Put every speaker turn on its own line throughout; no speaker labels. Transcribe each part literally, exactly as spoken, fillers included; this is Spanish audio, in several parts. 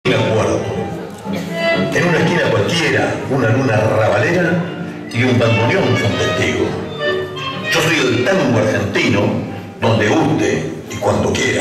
Me acuerdo. En una esquina cualquiera, una luna rabalera y un bandoneón son testigos. Yo soy el tango argentino, donde guste y cuando quiera.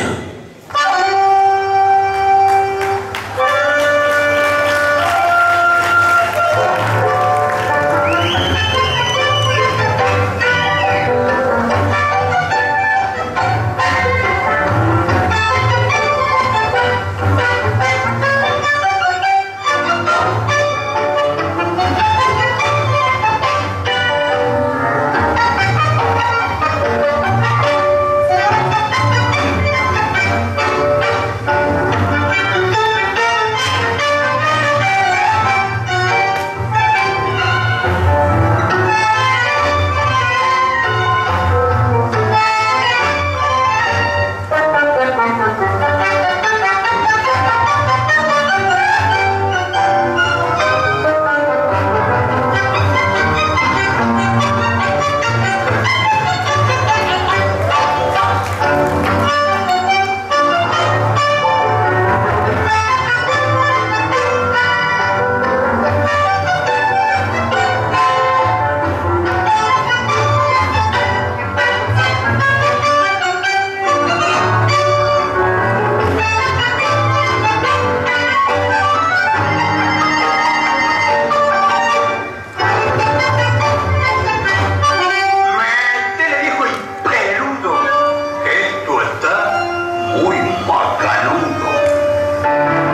Muy macanudo.